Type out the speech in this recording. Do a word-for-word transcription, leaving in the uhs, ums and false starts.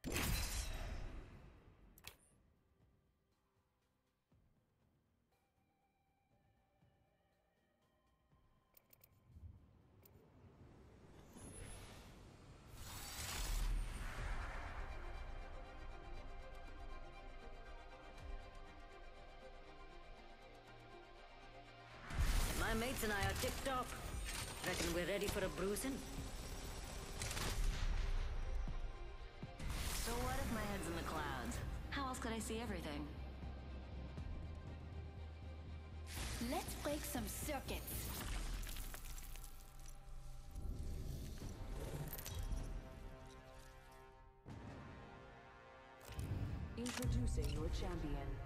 My mates and I are tip-top. Reckon we're ready for a bruising? So what if my head's in the clouds? How else could I see everything? Let's break some circuits. Introducing your champion.